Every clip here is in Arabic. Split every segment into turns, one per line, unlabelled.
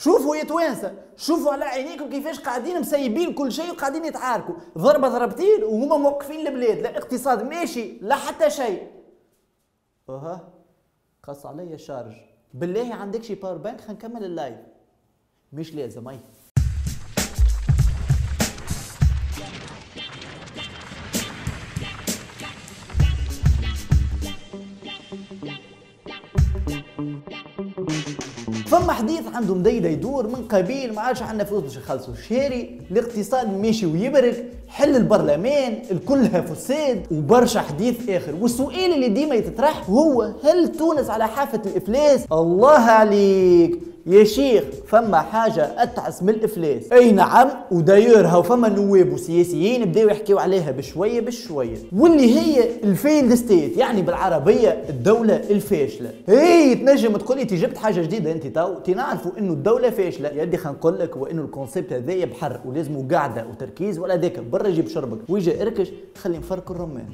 شوفوا يا توانسه، شوفوا على عينيكم كيفاش قاعدين مسيبين كل شيء وقاعدين يتعاركوا، ضربه ضربتين وهما موقفين البلاد، لا اقتصاد ماشي لا حتى شيء. قص عليا الشارج، بالله عندك شي باور بانك؟ خلينا نكمل اللايف. مش لازم اي. فما حديث عنده مديده يدور من قبيل، ما عادش عندنا فلوس باش نخلصوا الشاري، الاقتصاد ماشي ويبرك، حل البرلمان، الكلها فساد وبرشا حديث اخر. والسؤال اللي ديما يتطرح هو هل تونس على حافه الافلاس؟ الله عليك يا شيخ، فما حاجه اتعس من الافلاس. اي نعم، ودايور هاو فما نواب وسياسيين بداو يحكيو عليها بشويه بشويه، واللي هي الفيلد ستيت، يعني بالعربيه الدوله الفاشله. اي تنجم تقول لي جبت حاجه جديده انت تو نعرفوا انه الدوله فاشله. يا ودي خلينا نقول لك، هو انه الكونسيبت هذايا بحر ولازمه قاعده وتركيز، ولا ذاك برا جيب شربك ويجي اركش خلي نفرك الرمان.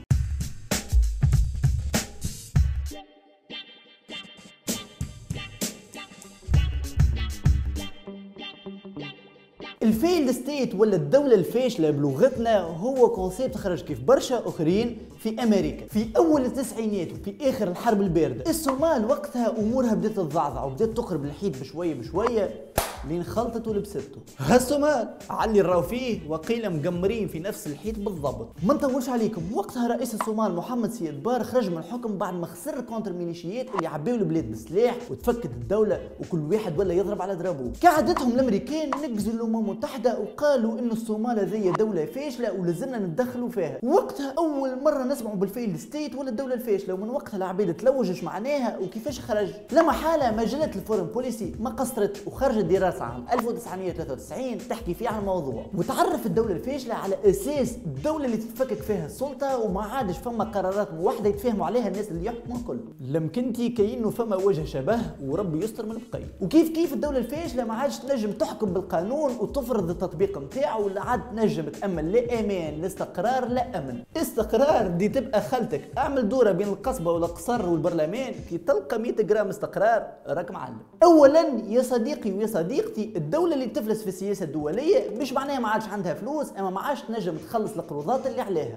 الفيلد ستيت ولا الدولة الفاشلة بلغتنا هو كونسيبت خرج كيف برشا أخرين في أمريكا في أول التسعينات وفي آخر الحرب الباردة. الصومال وقتها أمورها بدأت تتضعضع وبدأت تقرب الحيط بشوية بشوية لين خلطت ولبسته. هالصومال علي راو فيه وقيل مقمرين في نفس الحيط بالضبط. ما نطولش عليكم، وقتها رئيس الصومال محمد سيد بار خرج من الحكم بعد ما خسر كونتر ميليشيات اللي عباو البلاد بالسلاح وتفكت الدولة وكل واحد ولا يضرب على ضربوه. كعادتهم الامريكان نقزوا الامم المتحدة وقالوا انه الصومال هذه دولة فاشلة ولازمنا نتدخلوا فيها. وقتها اول مرة نسمعوا بالفيلد ستيت ولا الدولة الفاشلة، ومن وقتها العباد تلوجش معناها وكيفاش خرج. لما حالة مجلة الفورن بوليسي ما قصرت وخرجت دراسة عام 1993 تحكي فيها عن الموضوع، وتعرف الدولة الفاشلة على اساس الدولة اللي تتفكك فيها السلطة وما عادش فما قرارات موحدة يتفاهموا عليها الناس اللي يحكموا الكل. لمكنتي كأنه فما وجه شبه وربي يستر من البقية. وكيف الدولة الفاشلة ما عادش تنجم تحكم بالقانون وتفرض التطبيق نتاعو، ولا عاد تنجم تأمن لا امان لا استقرار لا امن. استقرار دي تبقى خالتك، اعمل دورة بين القصبة والقصر والبرلمان كي تلقى 100 جرام استقرار راك معلم. اولا يا صديقي ويا صديقتي، الدولة اللي تفلس في السياسة الدولية مش معناها ما عادش عندها فلوس، اما ما عادش تنجم تخلص القروضات اللي عليها.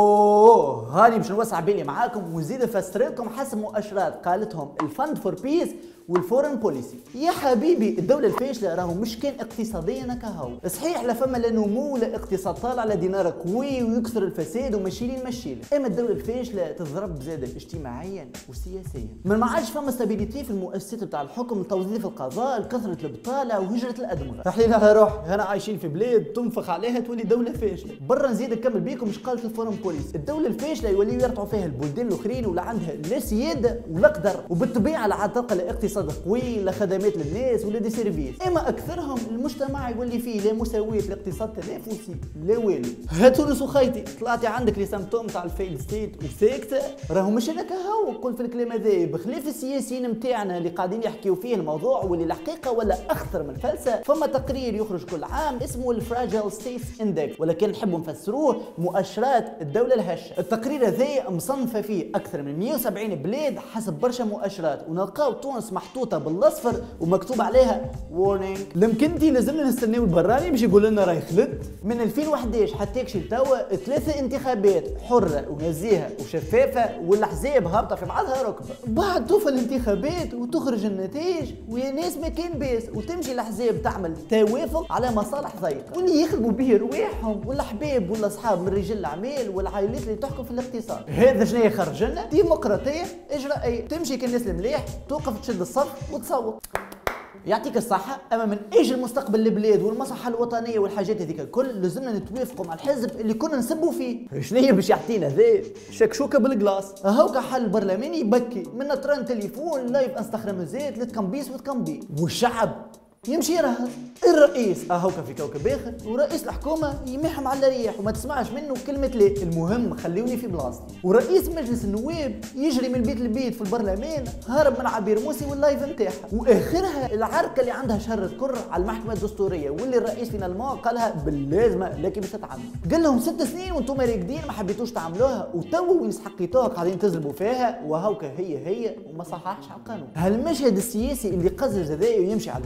هاني باش نوسع بالي معاكم ونزيد نفسر لكم حسب مؤشرات قالتهم الفند فور بيس والفورن بوليسي. يا حبيبي الدولة الفاشلة راهو مش كان اقتصاديا كهو، صحيح لا فما لا نمو لا اقتصاد طالع على دينار قوي ويكثر الفساد ومشيلين مشيلة، اما الدولة الفاشلة تضرب بزادة اجتماعيا وسياسيا. ما عادش فما ستابيليتي في المؤسسات بتاع الحكم، التوظيف القضاء، كثرة البطالة وهجرة الأدمغة. رحلينا على روح، هنا عايشين في بلاد تنفخ عليها تولي دولة فاشلة. برا نزيد نكمل بيكم مش قالت الفورن بوليس، الدولة الفاشلة يوليو يرتعوا فيها البلدان الاخرين ولا عندها لا سيادة ولا قدر، وبالطبيعة لا عاد تلقى لا اقتصاد قوي لا خدمات للناس ولا دي سيرفيس، اما اكثرهم المجتمع يولي فيه لا مساواة لا اقتصاد تنافسي لا والو. ها تونس وخيتي طلعتي عندك لي سيمبتوم تاع الفيل ستيت وساكته، راهو مش انا كهو نقول في الكلام هذا، بخلاف السياسيين نتاعنا اللي قاعدين يحكيو فيه الموضوع واللي الحقيقه ولا اخطر من فلسه. فما تقرير يخرج كل عام اسمه الفراجيل ستيتس اندكس، ولكن نحبوا نفسروه مؤشرات الدوله الهشه. التقرير هذا مصنفه فيه اكثر من 170 بلاد حسب برشا مؤشرات، ونلقاو تونس محطوطه بالاصفر ومكتوب عليها وورنينج. لمكنتي لازمنا نستناو البراني باش يقول لنا راهي خلد. من 2011 حتى كشي توا 3 انتخابات حره ونزيهه وشفافه والاحزاب هابطه في بعضها ركبه. بعد توفى الانتخابات وتخرج النتائج ويا ناس ما كان باس، وتمشي الاحزاب تعمل توافق على مصالح ضيقه، واللي يخدموا به رواحهم ولا حباب ولا اصحاب من رجال الاعمال والعائلات اللي تحكم في الاقتصاد. هذا شنو يخرج لنا؟ ديمقراطيه اجرائيه، تمشي كالناس المليح توقف تشد الصف وتصوت. يعطيك الصحة، أما من أجل مستقبل البلاد والمصلحة الوطنية والحاجات هذيك الكل لازمنا نتوافقوا مع الحزب اللي كنا نسبوا فيه. شنو هي باش يعطينا ذا؟ شكشوكة بالقلاص. هاوكا حل برلماني يبكي من نطران تليفون لايف انستغرام زيت لتكمبيس وتكمبي، والشعب يمشي يرهز. الرئيس هاوكا في كوكب اخر، ورئيس الحكومه يمحم على الريح وما تسمعش منه كلمه لا. المهم خلوني في بلاصتي. ورئيس مجلس النواب يجري من بيت لبيت في البرلمان هارب من عبير موسي واللايف نتاعها. واخرها العركه اللي عندها شر كر على المحكمه الدستوريه، واللي الرئيس فينالمون قالها باللازمه لكن باش تتعمل. قال لهم 6 سنين وانتم راقدين ما حبيتوش تعملوها، وتوا وين حقيتوها قاعدين تزلبوا فيها، وهاوكا هي وما صححش على القانون. هالمشهد السياسي اللي قزز هذايا ويمشي على الهمكي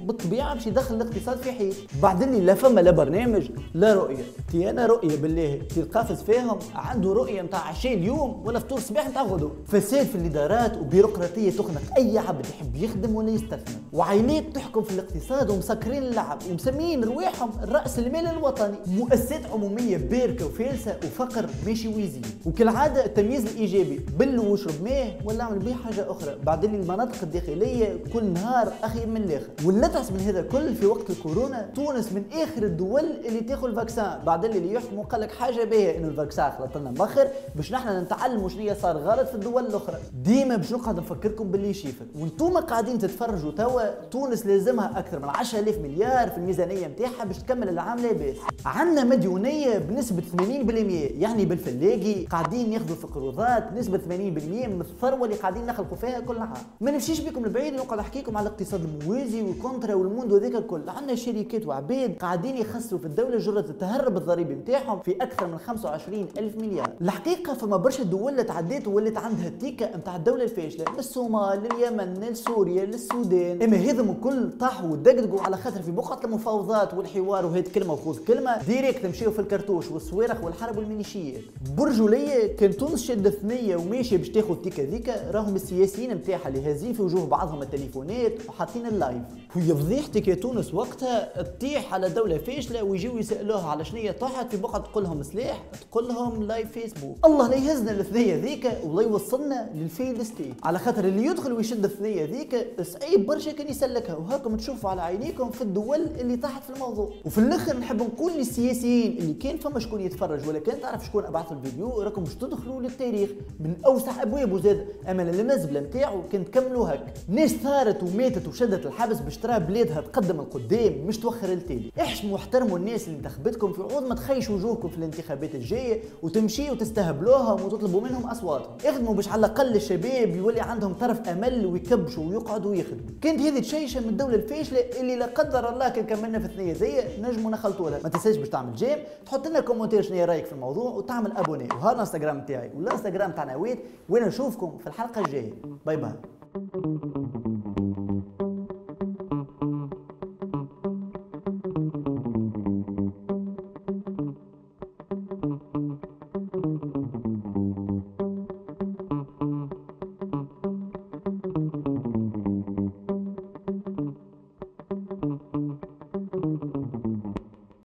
بالطبيعه باش يدخل الاقتصاد في حيط. بعدين لا فما لا برنامج لا رؤيه. تي انا رؤيه بالله تي القافز فيهم عنده رؤيه نتاع عشاء اليوم ولا فطور صباح نتاع غدو. فساد في الادارات وبيروقراطيه تخنق اي عبد يحب يخدم ولا يستثمر، وعائلات تحكم في الاقتصاد ومسكرين اللعب ومسميين رواحهم الراس المال الوطني. مؤسسات عموميه باركه وفالسه وفقر ماشي ويزيد. وكالعاده التمييز الايجابي بل واشرب ماء ولا اعمل به حاجه اخرى. بعدين المناطق الداخليه كل نهار اخي من الاخر. واللتعس من هذا الكل في وقت الكورونا تونس من اخر الدول اللي تاخذ الفاكسان. بعدين اللي يحكموا قال لك حاجه باهيه انه الفاكسان خلط لنا مخر باش نحن نتعلموا شنو صار غلط في الدول الاخرى. ديما باش نقعد نفكركم باللي يشيفك وانتم قاعدين تتفرجوا توا. تونس لازمها اكثر من 10,000 مليار في الميزانيه نتاعها باش تكمل العام لاباس. عندنا مديونيه بنسبه 80%، يعني بالفلاقي قاعدين ياخذوا في قروضات بنسبه 80% من الثروه اللي قاعدين نخلقوا فيها كل عام. ما نمشيش بكم لبعيد نقعد احكي لكم على الاقتصاد الموازي والكونترا والموند وذاك الكل. عندنا شركات وعباد قاعدين يخسروا في الدوله جرة التهرب الضريبي نتاعهم في اكثر من 25,000 مليار. الحقيقه فما برشا دول اللي تعديت وولات عندها التيكه نتاع الدوله الفاشله، من الصومال لليمن لسوريا للسودان. اما هذم الكل طاحوا ودقدقوا على خاطر في بقعه المفاوضات والحوار وهاد كلمه وخذ كلمه ديريكت مشيو في الكرتوش والصواريخ والحرب والميليشيات. برجوليه كان تونس شاده ثنيه وماشيه باش تاخذ التيكه ذيكا، راهم السياسيين نتاعها اللي هازين في وجوه بعضهم التليفونات وحاطين اللايف. ويا فضيحتك يا تونس وقتها تطيح على دوله فاشله ويجيو يسالوها على شنو طاحت في بقعه تقول لهم سلاح، تقول لهم لايف فيسبوك. الله لا يهزنا الثنيه ذيكا ولا يوصلنا للفيل ستيت، على خاطر اللي يدخل ويشد الثنيه ذيكا صعيب برشا كان يسلكها. وهاكم تشوفوا على عينيكم في الدول اللي طاحت في الموضوع. وفي الاخر نحب نقول للسياسيين اللي كان فما شكون يتفرج ولا كان تعرف شكون ابعث الفيديو، راكم باش تدخلوا للتاريخ من اوسع ابواب. وزاد اما المزبله نتاعو كان تكملوا هكا. ناس ثارت وماتت وشدت الحبس باش ترى بلادها تقدم القدام مش توخر التالي. احشموا واحترموا الناس اللي انتخبتكم في عوض ما تخيشوا وجوهكم في الانتخابات الجايه وتمشيوا تستهبلوهم وتطلبوا منهم اصواتهم. اخدموا باش على الاقل الشباب يولي عندهم طرف امل ويكبشوا ويقعدوا ويخدموا. كانت هذه تشيشه من الدوله الفاشله اللي لا قدر الله كان كملنا في الثنيه زي نجموا نخلطوا لها. ما تنساش باش تعمل جيم، تحط لنا كومنتير شنو رايك في الموضوع وتعمل ابوني. وهذا الانستغرام تاعي والانستغرام تاع نويد، وين نشوفكم في الحلقه الجايه. باي باي.